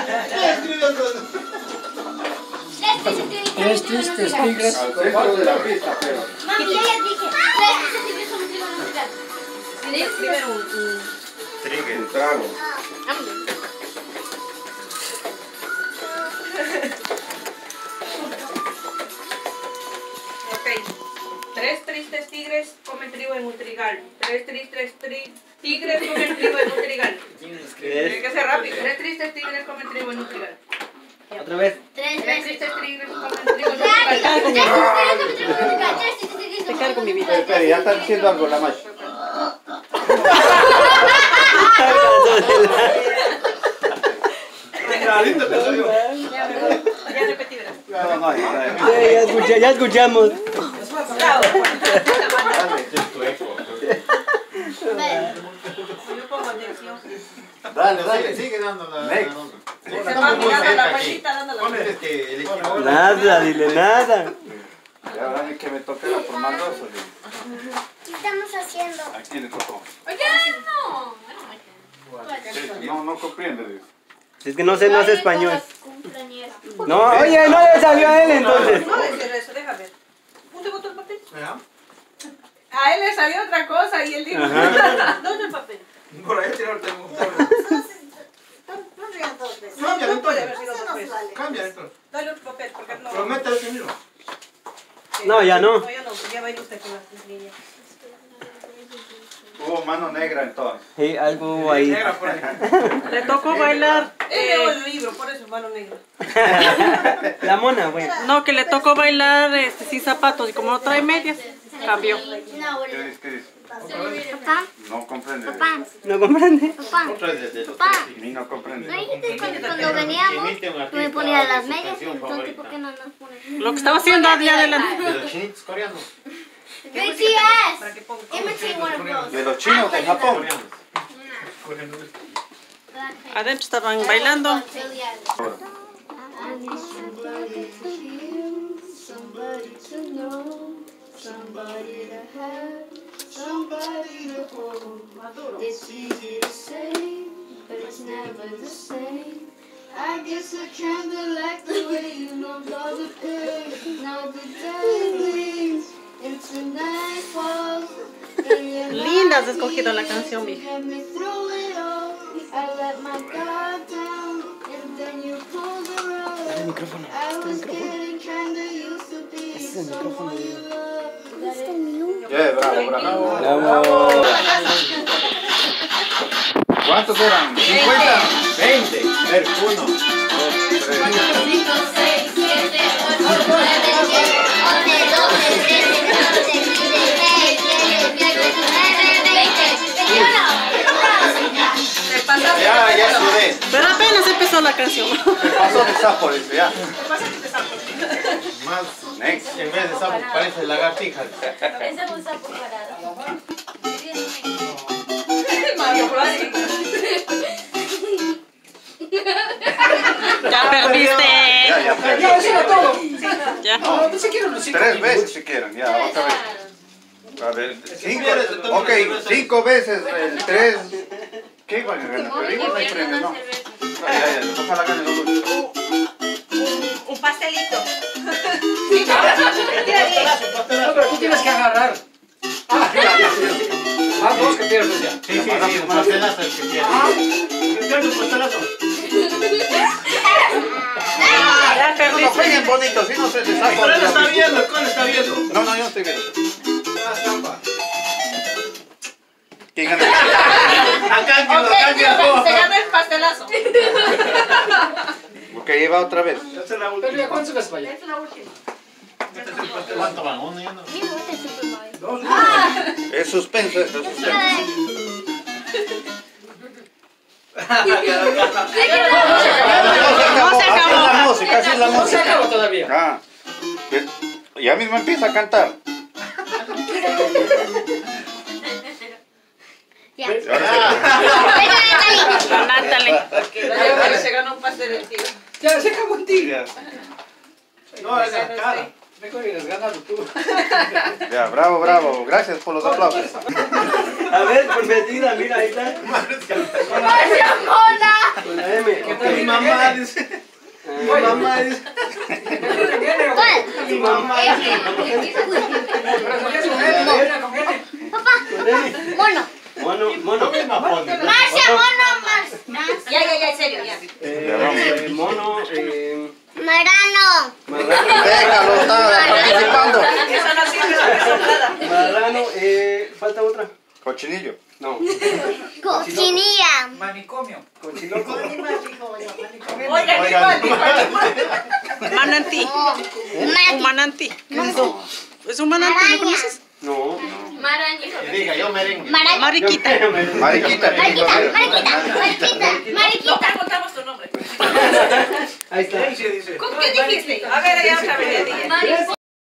Tres tristes tigres. Al centro de la pista, pero. Mami, ya dije. Tres tristes tigres son un trigo musical. Tienes primero un Trigger. Un trago. Ok. Tres tristes tigres comen trigo en un trigal. Tres tristes tigres comen trigo en un trigal. Tiene que ser rápido. Tres tristes tigres comen trigo en un trigal. Otra vez. Tres Tristes tigres comen trigo en un trigal. Te cargo mi vida. Espera, ya está diciendo algo la macho. Ya repetí, ¿verdad? No, Ya escuchamos. Bravo. Yo pongo atención. Dale, sigue dando la. Se va mirando la vueltita dando la vuelta. Nada, dile nada. Y ahora es que me toque la formaldosa. ¿Qué estamos haciendo? ¿A quién le tocó? Oye, no. No comprende. Es que no sé español. No, oye, no le salió a él entonces. No decir eso, déjame ver. ¿Dónde botó el papel? A él le salió otra cosa y él dijo, ¿dónde el papel? Por ahí tiene el termostato. No puede haber sido dos veces. Cambia entonces. Dale otro papel, porque no. Pero mete el mismo. No, ya no. No, ya no, ya va a ir usted con las niñas. Hubo mano negra entonces. Sí, algo hubo ahí. Negra por ahí. Le tocó bailar. El libro, por eso, mano negra. La mona, güey. No, que le tocó bailar sin zapatos y como no trae medias, cambió. ¿Qué dice? Papá, No comprende. papá, ¿No comprende? papá. Otra vez desde los Papá. Ni no comprende. ¿No dijiste cuando veníamos que me ponía las medias? Entonces, ¿por qué no nos pones? Lo que estaba haciendo allá adelante. De los chinitos coreanos. BTS! Give me one of those. De los chinos de Japón. Adentro estaban bailando. Somebody to have, somebody to hold. It's easy to say, but it's never the same. I guess I kinda like the way you know all the pain. Now the day leaves into night falls. Linda has escogido la canción, mija. Let me through it all. I let my guard down, and then you pulled the rug. I was getting kinda used to being someone you love. Bravo. Bravo. ¿Cuántos eran? 50. 20. 1, 2, 3. 5, 6, 7, 8, 9, 10, 11, 12, 13, 14, 15, 16, 17, 18, 19, 20, 21. Ya sudé. Pero apenas empezó la canción. Se pasó de sapo, dice ya. Más. Next. En vez de sapo parece lagartija. Ese es un sapo parado. Ya perdiste. Ya. Ya, decilo todo. Ya. No, No se quieren los 5 3 veces si quieren, ya, otra vez. A ver, 5 veces el 3. ¿Qué igual que gana? Pero igual no hay premio, ¿no? Ya, ojalá gane los dos. Un pastelito. No, pero tú tienes que agarrar. Van dos que pierdes ya. Sí, un pastelazo el que quiere. Yo un pastelazo. Ya No perdiste. peguen bonito, si no se les saca. Pero él está viendo, el con está viendo. No, yo no estoy viendo. Trampa. ¿Quién gana? Se gana el pastelazo. Porque lleva otra vez. Esta es la Pero última. ya, ¿cuántos ves para allá? Es la última. Este es el pastel. ¿Cuánto van? ¿Uno y uno? Dos. Es suspenso esto, es suspenso. No se acabó. Así es la música, así es la No se música. acabó todavía. Ah, ya mismo empieza a cantar. Ya. La Natalie. Se ganó un pastel el tío. Ya, se acabó en ti. No, es la cara. Mejor hubieras ganado tú. Ya, bravo. Gracias por los aplausos. A ver, por medida, mira, ahí está. ¡Mona! M. Ok. Mi mamá dice. Mi mamá dice. ¿Cuál? Mi mamá. Papá. Mono. Mono, mono. Marcia, mono, Marcia. Ya, en serio, ya. Mono, Marano. marrano. Déjalo, está participando. Eso no sirve, eso es soplada. Marrano, falta otra. Cochinillo. No. Cochinilla. Manicomio. Cochiloco. Oiga, Mananti. Un mananti. ¿Es un mananti? ¿No conoces? No. Diga, yo merengue. Mariquita. Mariquita. Mariquita. Contamos tu nombre. Ahí está. Sí, dice. ¿Con qué dijiste? A ver, ya otra vez. Mariquita.